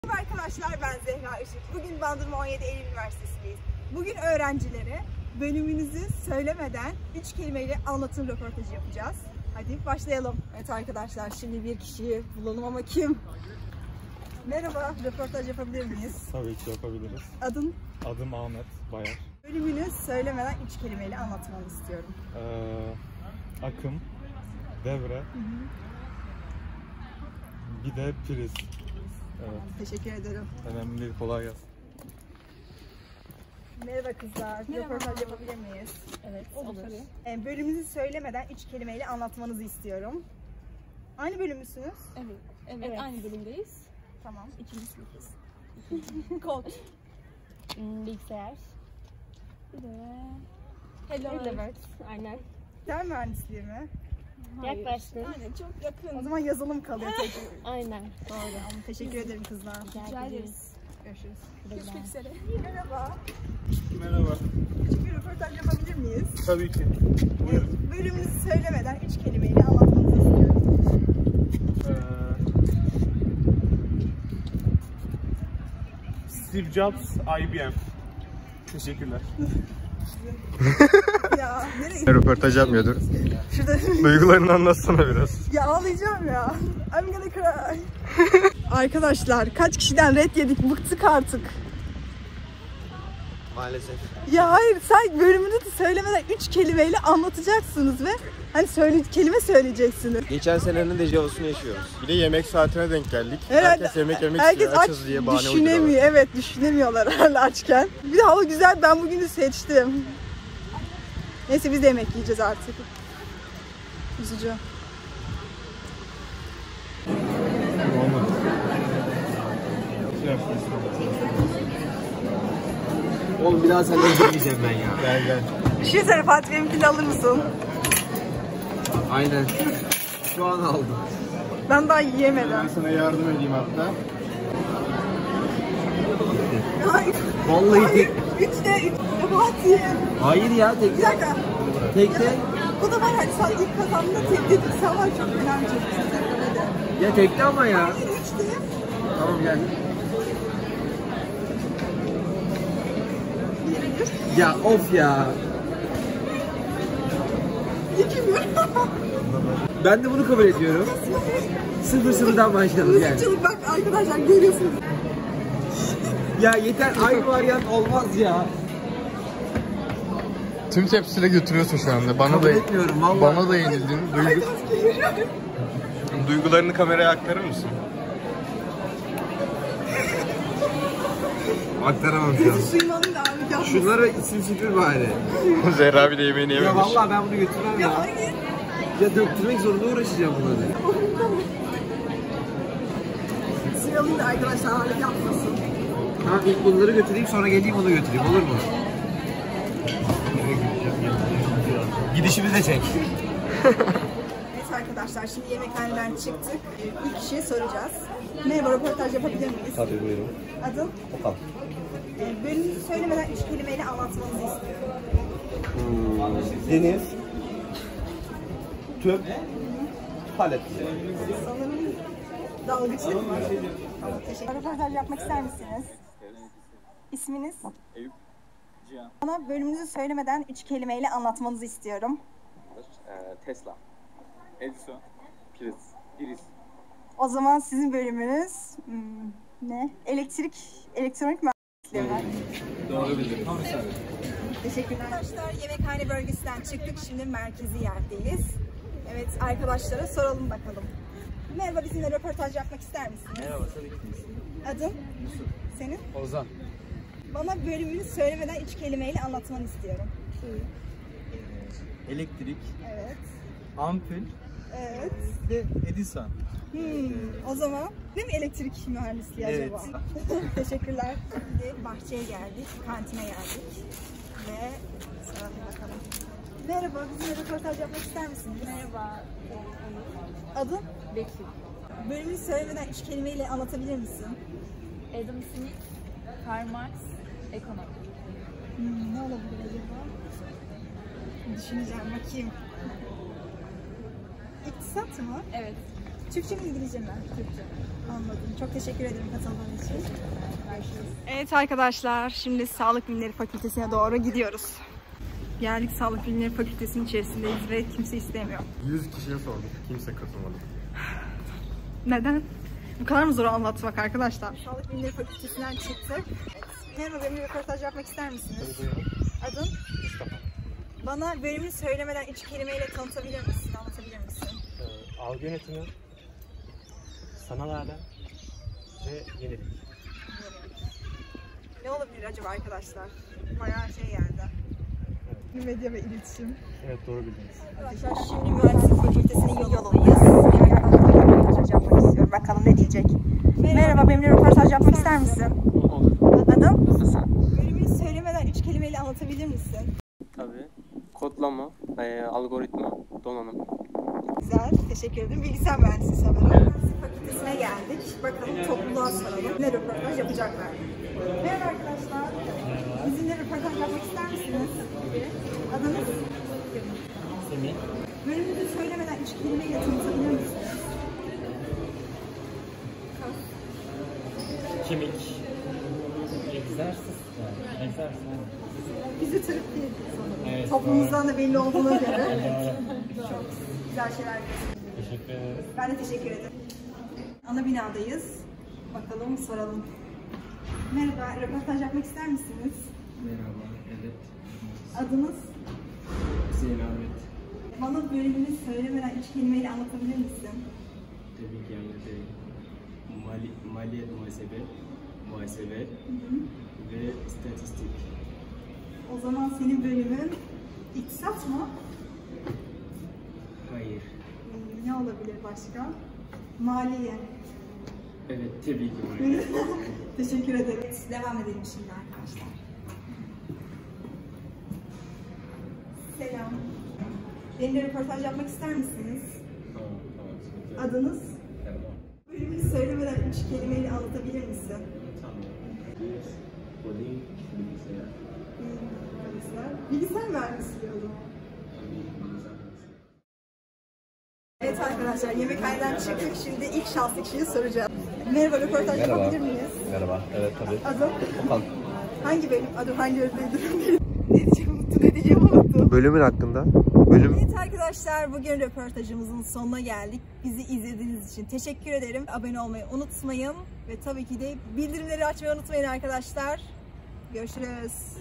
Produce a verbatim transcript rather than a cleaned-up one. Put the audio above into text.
Merhaba arkadaşlar, ben Zehra Işık. Bugün Bandırma on yedi Eylül Üniversitesi'ndeyiz. Bugün öğrencilere bölümünüzü söylemeden üç kelimeyle anlatım röportajı yapacağız. Hadi başlayalım. Evet arkadaşlar, şimdi bir kişiyi bulalım ama kim? Merhaba, röportaj yapabilir miyiz? Tabii ki yapabiliriz. Adın? Adım Ahmet Bayar. Bölümünü söylemeden üç kelimeyle anlatmanı istiyorum. Ee, akım, devre, hı hı. Bir de priz. Evet. Teşekkür ederim. Önemli değil, kolay gelsin. Merhaba kızlar, Merhaba. röportaj yapabilir miyiz? Evet, olur. Ee, bölümünüzü söylemeden üç kelimeyle anlatmanızı istiyorum. Aynı bölüm müsünüz? Evet, evet, Evet. aynı bölümdeyiz. Tamam. İkinci sınıfız. Kod. Hmm, bilgisayar. Bir de... Hello World. Aynen. Sistem mühendisliği mi? Yaklaştın. Aynen, çok yakın. O zaman yazılım kalıyor tek. Aynen. Doğru. Ama teşekkür ederim kızlar. Rica ederiz. Görüşürüz. Görüşmek üzere. Merhaba. Merhaba. Küçük bir röportaj yapabilir miyiz? Tabii ki. Buyurun. Bölümünüzü söylemeden üç kelimeyle anlatmanızı istiyorum. Ee, Steve Jobs, I B M. Teşekkürler. Ya nereye? Röportaj yapmıyordu. Şurada. Duygularını anlatsana biraz. Ya ağlayacağım ya. I'm gonna cry. Arkadaşlar kaç kişiden red yedik, bıktık artık. Maalesef. Ya hayır, sen bölümünü de söylemeden üç kelimeyle anlatacaksınız ve hani söyle, kelime söyleyeceksiniz. Geçen senenin dejavusunu yaşıyoruz. Bir de yemek saatine denk geldik. Herhalde, herkes yemek yemek herkes istiyor. aç, Açız diye bahane düşünemiyor. uyduruyorlar. Evet, düşünemiyorlar hala açken. Bir de hava güzel, ben bugünü seçtim. Neyse biz de yemek yiyeceğiz artık. Üzücü. Olmadı. Oğlum bir daha seninle girmeyeceğim ben ya. Gel gel. Bir şey söyle Fatih, benimkini alır mısın? Aynen. Şu an aldım. Ben daha Ben yiyemedim. sana yardım edeyim hatta. Hayır. Vallahi tek. Üçte üç. Fatih. Hayır ya tek. Bir dakika. Tekte. Bu da var, hani sen ilk kazandığında tek dedik. Sen var, çok önemli çocuksun. Ya tekte ama ya. Hayır, üçte. Tamam gel. Ya of ya. İki bir. Ben de bunu kabul ediyorum. Sıfır sıfırdan başlayalım yani. Müzikçilik bak arkadaşlar, görüyorsunuz. Ya yeter, aynı varyant olmaz ya. Tüm tepsiyle götürüyorsun şu anda. Bana Kabul da etmiyorum vallahi. bana da yenildin. Duygu, duygularını kameraya aktarır mısın? Aktaramam şu an. Suyumu alayım da abi yapmasın. Şunlara isim süpür bari. Zehra bir de yemeğini Ya yememiş. vallahi ben bunu götürmem ya. Ya hayır. Ya döktürmek zorunda uğraşacağım bunları. Suyu alayım da arkadaşlar hala yapmasın. Tamam ilk bunları götüreyim sonra geleyim onu götüreyim olur mu? Gidişimi de çek. Evet arkadaşlar, şimdi yemekhaneden çıktık. İlk kişiye soracağız. Merhaba, röportaj yapabilir miyiz? Tabii buyurun. Adın? Bakalım. E, bölümünüzü söylemeden üç kelimeyle anlatmanızı istiyorum. Hmm. Deniz, tüp, palet. Sanırım dalgıçlık var. Tamam, teşekkür ederim. Röportaj yapmak ister misiniz? İsminiz? Eyüp Cihan. Bana bölümünüzü söylemeden üç kelimeyle anlatmanızı istiyorum. Ee, Tesla, Edison, Priz, Iris. O zaman sizin bölümünüz hmm, ne? Elektrik, elektronik mühendisliği var. Doğru bildin. Teşekkürler. Arkadaşlar, yemekhane bölgesinden çıktık. Şimdi merkezi yerdeyiz. Evet, arkadaşlara soralım bakalım. Merhaba, bizimle röportaj yapmak ister misiniz? Merhaba, tabii ki. Adın? Yusuf. Senin? Ozan. Bana bölümünü söylemeden üç kelimeyle anlatmanı istiyorum. Elektrik, Evet. ampul, Evet. ve Edison. Hmm, o zaman değil mi elektrik mühendisliği Evet. acaba? Teşekkürler. Şimdi bahçeye geldik, kantine geldik ve soralım bakalım. Merhaba, bizimle röportaj yapmak ister misiniz? Merhaba. Adın? Bekir. Bölümünü söylemeden üç kelimeyle anlatabilir misin? Adam Smith, Karl Marx, ekonomi. Hmm, ne olabilir acaba? Düşüneceğim, bakayım. İktisat mı? Evet. Türkçe mi İngilizce mi? Türkçe. Anladım. Çok teşekkür ederim katıldığınız için. Görüşürüz. Evet arkadaşlar, şimdi Sağlık Bilimleri Fakültesine doğru gidiyoruz. Geldik, Sağlık Bilimleri Fakültesi'nin içerisindeyiz ve kimse istemiyor. yüz kişiye sorduk. Kimse katılmadı. Neden? Bu kadar mı zor anlatmak arkadaşlar? Sağlık Bilimleri Fakültesinden çıktık. Evet. Merhaba, benimle röportaj yapmak ister misiniz? Adın? Mustafa. Bana bölümünü söylemeden üç kelimeyle tanıtabilir misin, anlatabilir misin? Ee, algı yönetimi, sanal alem ve yenilik. Ne olabilir acaba arkadaşlar? Bayağı şey geldi. Evet. Medya ve iletişim. Evet, doğru bildiniz. Arkadaşlar şimdi mühendislik fakültesinin yolundayız. Bir arkadaşlarla röportaj yapmak istiyorum. Bakalım ne diyecek. Merhaba, Merhaba benimle röportaj yapmak ister misin? Adam? Bölümünü söylemeden üç kelimeyle anlatabilir misin? Tabii. Kodlama, e, algoritma, donanım. Güzel, teşekkür ederim. Bilgisayar mühendisliği sanırım. Mühendislik fakültesine geldik. Bakalım topluluğa soralım. Ne röportaj yapacaklar? Merhaba arkadaşlar. Bizimle röportaj yapmak ister misiniz? Adınız? Semih. Bölümünüzü söylemeden üç kelimeyle tanıtabilir misiniz? Kemik. Egzersiz. Yani. Egzersiz. Fizyoterapi sanırım. Evet, Toplumumuzdan da belli olduğuna göre. Çok güzel şeyler yapıyorsunuz. Teşekkür ederiz. Ben de teşekkür ederim. Ana binadayız. Bakalım soralım. Merhaba, röportaj yapmak ister misiniz? Merhaba, evet. Adınız? Hüseyin Ahmet. Bana bölümünü söylemeden üç kelimeyle anlatabilir misin? Tabii ki anlatayım. Mali, maliyet muhasebe, muhasebe ve istatistik. O zaman senin bölümün iktisat mı? Hayır. Hmm, Ne olabilir başka? Maliye. Evet, tabii ki maliyet. Teşekkür ederim. Devam edelim şimdi arkadaşlar. Selam. Benimle röportaj yapmak ister misiniz? Tamam, tamam. Adınız? Tamam. Bölümünü söylemeden üç kelimeyle anlatabilir misin? Tamam. Koding, bilgisayar. Bilgisayar. Bilgisayar mühendisliği o zaman. Evet arkadaşlar, yemekhaneden çıktık. Şimdi ilk şanslı kişiyi soracağım. Merhaba, röportaj yapabilir miyiz? Merhaba, evet tabii. Adım? Okan. Hangi bölüm? Adım hangi bölümdeydim? Ne diyeceğimi unuttum, ne diyeceğimi unuttum. Bölümün hakkında. Bölüm. Evet arkadaşlar, bugün röportajımızın sonuna geldik. Bizi izlediğiniz için teşekkür ederim. Abone olmayı unutmayın. Ve tabii ki de bildirimleri açmayı unutmayın arkadaşlar. Görüşürüz.